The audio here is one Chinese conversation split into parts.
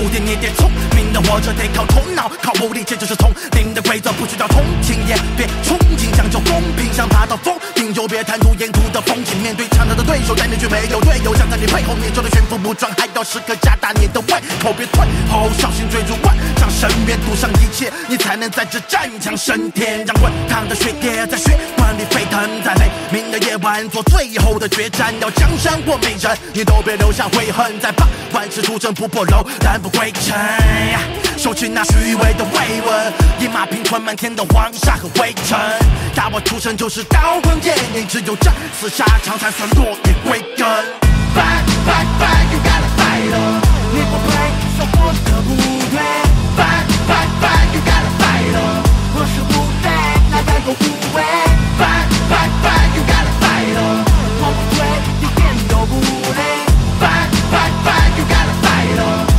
注定你得聪明的活着，得靠头脑，靠武力，这就是丛林的规则，不需要同情，也别憧憬，讲究公平，想爬到峰顶就别贪图沿途的风景。面对强大的对手，但你却没有队友，想在你背后，你就得全副武装，还要时刻加大你的胃口，别退后，小心追逐万丈深渊，赌上一切，你才能在这战场升天，让滚烫的血液在血管里沸腾，在雷鸣的夜晚做最后的决战，要江山或美人，你都别留下悔恨，在傍晚时出征不破楼，但不归程。收起那虚伪的慰问，一马平吞满天的黄沙和灰尘。打我出生就是刀光剑影，只有战死沙场才算落叶归根。Fight, fight, fight, you gotta fight on。你不配受我的不对。Fight, fight, fight, you gotta fight on。我是不对，那该够无畏。Fight, fight, fight, you gotta fight on。我不对，一点都不累。Fight, fight, fight, you gotta fight on。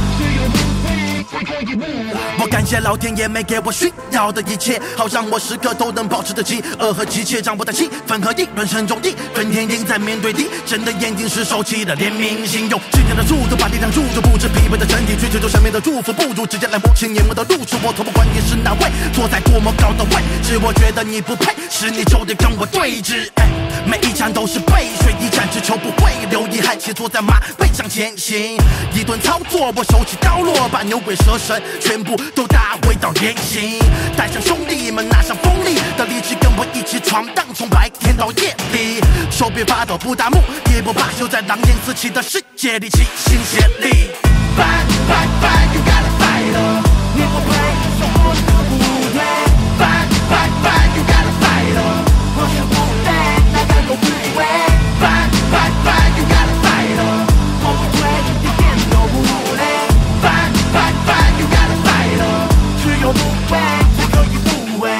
我感谢老天爷没给我需要的一切，好让我时刻都能保持着饥饿和急切，掌握在气氛和议论声中，一分天鹰在面对敌人的眼睛时收起了怜悯心，用时间的速度把力量注入，不知疲惫的身体去追求生命的祝福，不如直接来摸清年轮的路数。我从不管你是哪位，坐在多么高的位置，我觉得你不配，是你就得跟我对峙。每一场都是背水一战，只求不会留遗憾，且坐在马背上前行。一顿操作，我手起刀落，把牛鬼蛇神全部都打回到原形。带上兄弟们，拿上锋利的利器，跟我一起闯荡，从白天到夜里。手别发抖，不打木，也不怕羞，在狼烟四起的世界里齐心协力。Fight, fight, fight, you gotta fight on。你不配受我的不对。Fight, fight, fight, you gotta fight on。我是不对，那该够不畏。Fight, fight, fight, you gotta fight on。我不对，一点都不累。Fight, fight, fight, you gotta fight on。只有不畏，才可以不畏。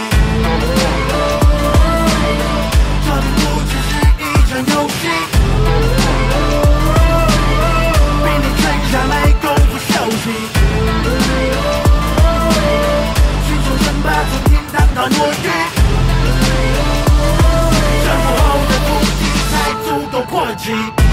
这并不只是一场游戏，比你沉下来功夫休息。寻求胜败，从天堂到落地。胜负后的突击才足够破击。